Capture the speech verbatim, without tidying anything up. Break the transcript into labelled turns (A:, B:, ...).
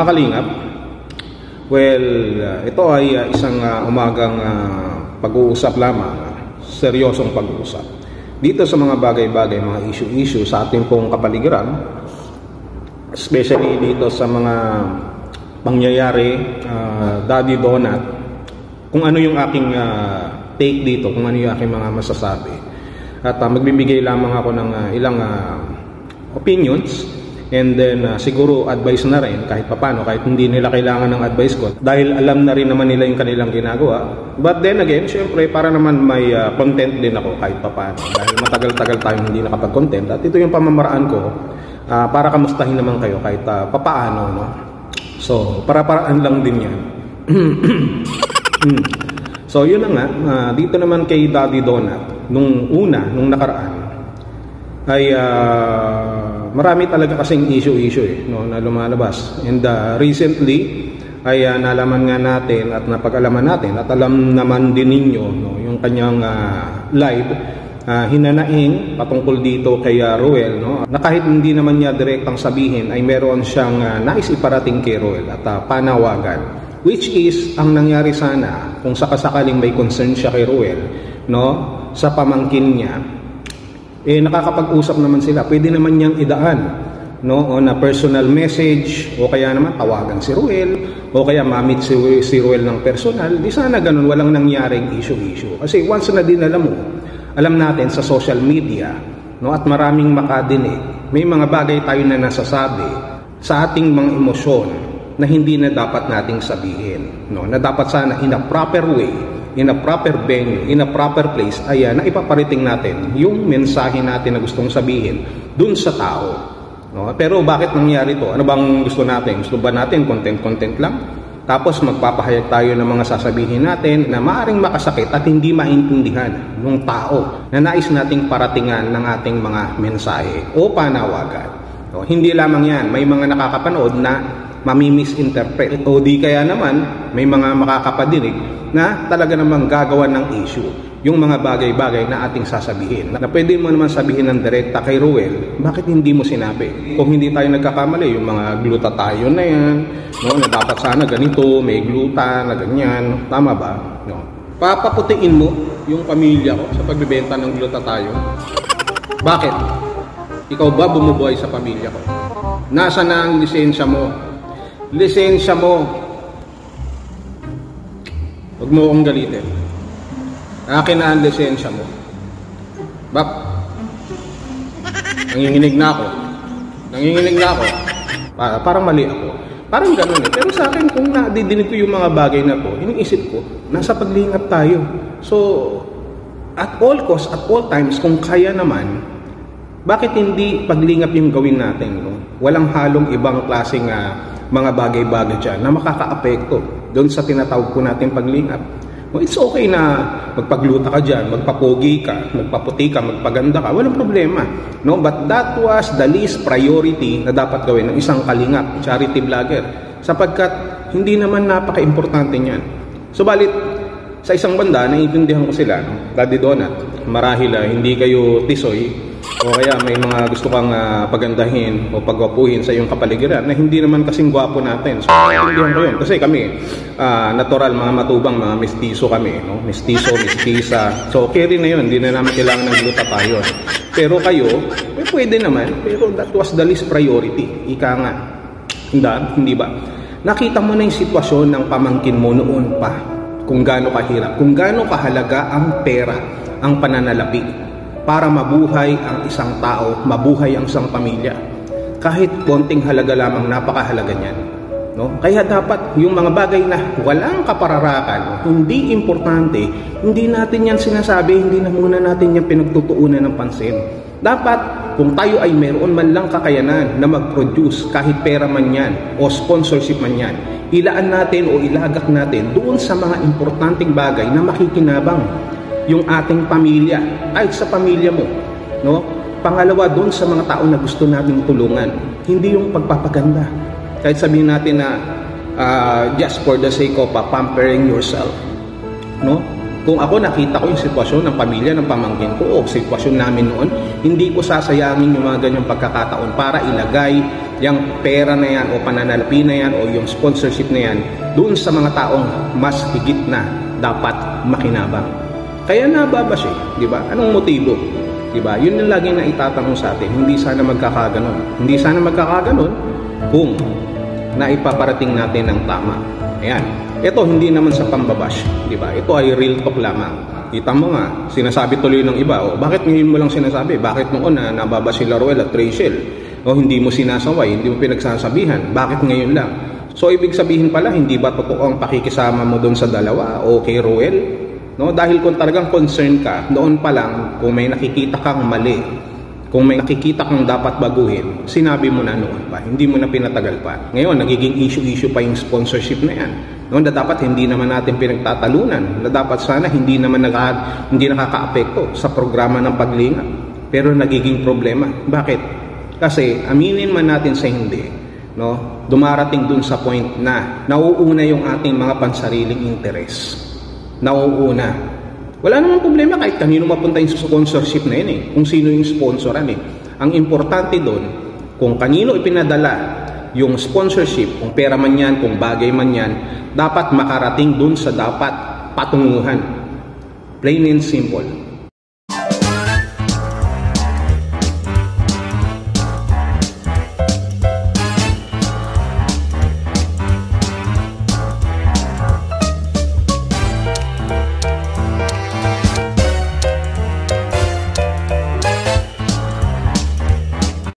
A: Mga kalingap, well, uh, ito ay uh, isang uh, umagang uh, pag-uusap lamang, uh, seryosong pag-uusap. Dito sa mga bagay-bagay, mga issue-issue sa ating pong kapaligiran, especially dito sa mga pangyayari, uh, Daddy Donut, kung ano yung aking uh, take dito, kung ano yung aking mga masasabi. At uh, magbibigay lamang ako ng uh, ilang uh, opinions. And then uh, siguro advice na rin kahit papano, kahit hindi nila kailangan ng advice ko dahil alam na rin naman nila yung kanilang ginagawa. But then again, syempre para naman may uh, content din ako kahit papano dahil matagal-tagal tayong hindi nakapag-content. At ito yung pamamaraan ko uh, para kamustahin naman kayo kahit uh, papaano, no? So para-paraan lang din yan. So yun na nga, uh, dito naman kay Daddy Donut, nung una, nung nakaraan ay uh, marami talaga kasing issue-issue eh, no, na lumalabas. And uh, recently ay uh, nalaman nga natin at napag-alaman natin at alam naman din ninyo, no, yung kanyang uh, live uh, hinanaing patungkol dito kay uh, Ruel, no, na kahit hindi naman niya direktang sabihin ay meron siyang uh, nais iparating kay Ruel at uh, panawagan, which is ang nangyari sana kung sakasakaling may concern siya kay Ruel, no, sa pamangkin niya, eh nakakapag-usap naman sila, pwede naman niyang idaan, no, on a personal message o kaya naman tawagan si Ruel o kaya ma-meet si, si Ruel ng personal. Di sana ganun, walang nangyaring issue-issue. Kasi once na dinala mo, alam natin sa social media, no, at maraming makadinig, may mga bagay tayo na nasasabi sa ating mga emosyon na hindi na dapat nating sabihin, no, na dapat sana in a proper way, in a proper venue, in a proper place, ayan, na ipaparating natin yung mensahe natin na gustong sabihin dun sa tao, no? Pero bakit nangyari to? Ano bang gusto natin? Gusto ba natin content-content lang? Tapos magpapahayag tayo ng mga sasabihin natin na maaaring makasakit at hindi maintindihan ng tao na nais nating paratingan ng ating mga mensahe o panawagan, no? Hindi lamang yan, may mga nakakapanood na mami-misinterpret o di kaya naman may mga makakapadinig na talaga namang gagawa ng issue yung mga bagay-bagay na ating sasabihin na pwede mo naman sabihin ng direkta kay Ruel, bakit hindi mo sinabi? Kung hindi tayo nagkakamali, yung mga glutathione na yan, no, na dapat sana ganito, may gluta na ganyan, tama ba? No. Papaputiin mo yung pamilya ko sa pagbibenta ng glutathione? Bakit? Ikaw ba bumubuhay sa pamilya ko? Nasa na ang lisensya mo? Lisensya mo. Huwag mo akong galitin. Akin na ang lisensya mo. Bak, nanginginig na ako. Nanginginig na ako. Para, parang mali ako. Parang ganun eh. Pero sa akin, kung nadidinig ko yung mga bagay na to, iniisip ko, nasa paglingap tayo. So, at all costs, at all times, kung kaya naman, bakit hindi paglingap yung gawin natin? No? Walang halong ibang klaseng uh, mga bagay-bagay dyan na makaka-apekto doon sa tinatawag ko natin paglingap. Well, it's okay na magpagluta ka dyan, magpapogi ka, magpaputi ka, magpaganda ka, walang problema, no? But that was the least priority na dapat gawin ng isang kalingap, charity vlogger, sapagkat hindi naman napaka-importante niyan. Subalit, sa isang banda, naiintindihan ko sila, no? Daddy Donut, marahil uh, hindi kayo tisoy o kaya may mga gusto kang uh, pagandahin o pagwapuhin sa iyong kapaligiran na hindi naman kasing gwapo natin. So, naiintindihan ko yun. Kasi kami, uh, natural, mga matubang, mga mestizo kami, no? Mestizo, mestiza. So, okay rin na yun. Hindi na namin kailangan ng glutathione. Pero kayo, eh, pwede naman. Pero that was the least priority. Ika nga. Hindi, hindi ba? Nakita mo na yung sitwasyon ng pamangkin mo noon pa. Kung gaano kahirap. Kung gaano kahalaga ang pera, ang pananalapi para mabuhay ang isang tao, mabuhay ang isang pamilya. Kahit konting halaga lamang, napakahalaga niyan, no? Kaya dapat yung mga bagay na walang kapararakan, hindi importante, hindi natin yan sinasabi, hindi na muna natin yan pinagtutuunan ng pansin. Dapat kung tayo ay mayroon man lang kakayanan na mag-produce, kahit pera man yan o sponsorship man yan, ilaan natin o ilagak natin doon sa mga importanteng bagay na makikinabang yung ating pamilya, ay sa pamilya mo, no? Pangalawa, doon sa mga tao na gusto nating tulungan, hindi yung pagpapaganda. Kahit sabihin natin na uh, just for the sake of uh, pampering yourself, no? Kung ako nakita ko yung sitwasyon ng pamilya ng pamangkin ko o sitwasyon namin noon, hindi ko sasayangin yung mga ganyang pagkakataon para ilagay yung pera na yan o pananalapi na yan o yung sponsorship na yan doon sa mga taong mas higit na dapat makinabang. Kaya nababash eh, di ba? Anong motibo? Di ba? Yun yung laging na itatanong sa atin. Hindi sana magkakaganon. Hindi sana magkakaganon kung naipaparating natin ng tama. Ayan. Ito hindi naman sa pambabash, di ba? Ito ay real talk lamang. Kita mo nga, sinasabi tuloy ng iba, o bakit ngayon mo lang sinasabi? Bakit noon na nababash si Ruel at Rachel? O hindi mo sinasaway, hindi mo pinagsasabihan? Bakit ngayon lang? So ibig sabihin pala, hindi ba totoo ang pakikisama mo doon sa dalawa o kay Ruel? No, dahil kung talagang concerned ka, noon pa lang, kung may nakikita kang mali, kung may nakikita kang dapat baguhin, sinabi mo na noon pa, hindi mo na pinatagal pa. Ngayon, nagiging issue-issue pa yung sponsorship na yan. Noon na dapat hindi naman natin pinagtatalunan, na dapat sana hindi naman naka, hindi nakaka-apekto sa programa ng paglinga. Pero nagiging problema. Bakit? Kasi aminin man natin sa hindi, no, dumarating dun sa point na nauuna yung ating mga pansariling interes. Nauuna. Wala namang problema kahit kanino mapunta yung sponsorship na yun eh. Kung sino yung sponsoran eh. Ang importante doon, kung kanino ipinadala yung sponsorship, kung pera man yan, kung bagay man yan, dapat makarating doon sa dapat patunguhan. Plain and simple.